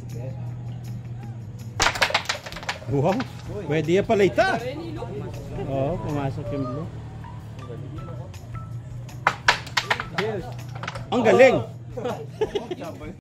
Wow, pwede yan pala ita. Oo, pumasok yung blue. Ang galing!